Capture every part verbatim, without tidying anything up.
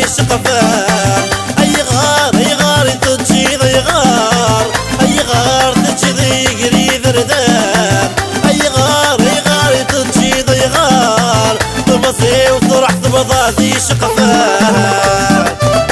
شقفان أي غار أي غار تجيض أي غار أي غار تجيض قريب ردان أي غار أي غار تجيض أي غار تبصي وتروح تبضاذي شقفان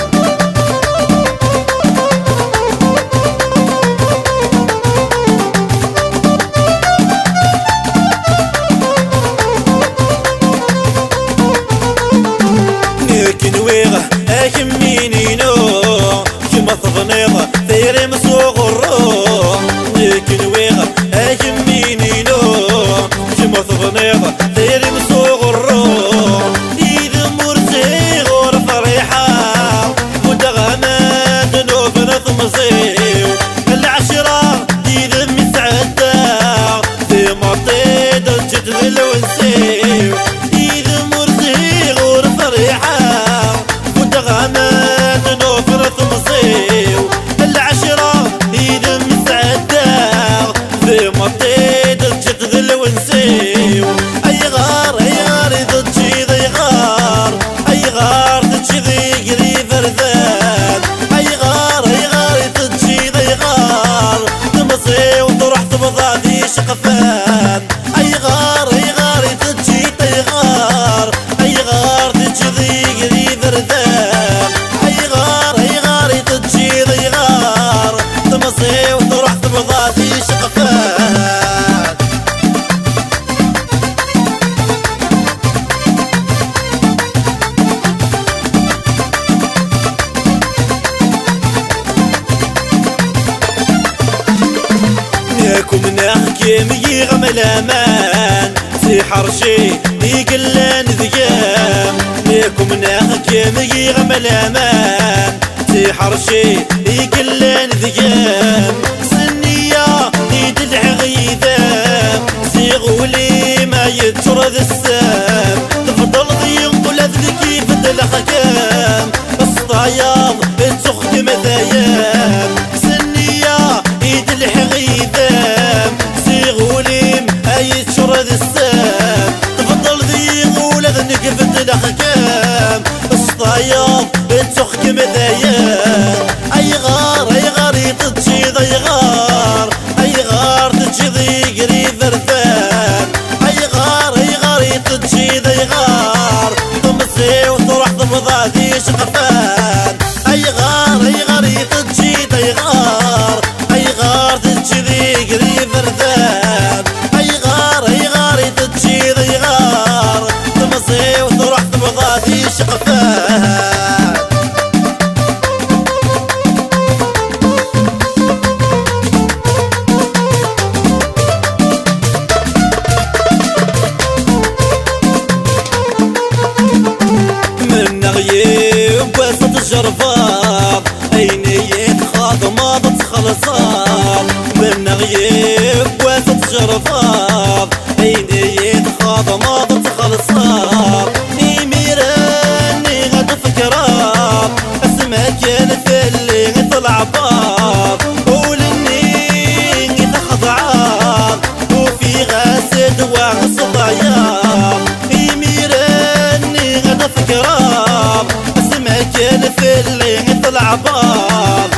ثيري مسوق الروح لكن ويغا اجميني نو كما ثغنيغا ثيري مسوق الروح إذا مرسي غور فريحة ودغنا دنوب نثمصيو العشرة إذا مسعدة في مطيد الجد الونسيو إذا مرسي غور فريحة ودغنا دنوب نثمصيو العشرة إذا مسعدة في مطيد الجد الونسيو أي غار أي غار إذا تجيض أي غار أي غار تجيضي قريب ردان أي غار أي غار إذا تجيض أي غار تمصي وتروح تبضاذي شقفان أي غار أي غار إذا تجيض أي غار أي غار تجيضي قريب ردان أي غار أي غار إذا تجيض أي غار تمصي وتروح تبضاذي شقفان ياكم نحكي ميغم الامان في حرشي يقلان ذيام ياكم نحكي ميغم الامان في حرشي يقلان ذيام سنية يدلع غيثام سيغولي ما يترد السام تفضل ضيق ولا ذكي فدل حكام الصياض تخدم ذيام سنية يدلع غيثام سيغولي ما يترد السام تفضل ضيق ولا ذكي فدل حكام الصياض تخدم ذيام أي غار أي غار تجيض أي غار أي غار تجيضي قريب رثان أي غار أي غار تجيض أي غار تمسي وتروح تبضاذي شقفان أي غار أي غار تجيض أي غار أي غار تجيضي قريب رثان أي غار أي غار تجيض أي غار تمسي وتروح تبضاذي شقفان غيب وسط الجرفاض عيني تخاض ما تخلصات من غيب وسط الجرفاض عيني تخاض ما تخلصات يميراني غد فكرات اسمك الفلي طلع باب ولني تاخذ عاد وفي غاسد وغص ضياط يميراني غد فكرات اسمك الفلي طلع باب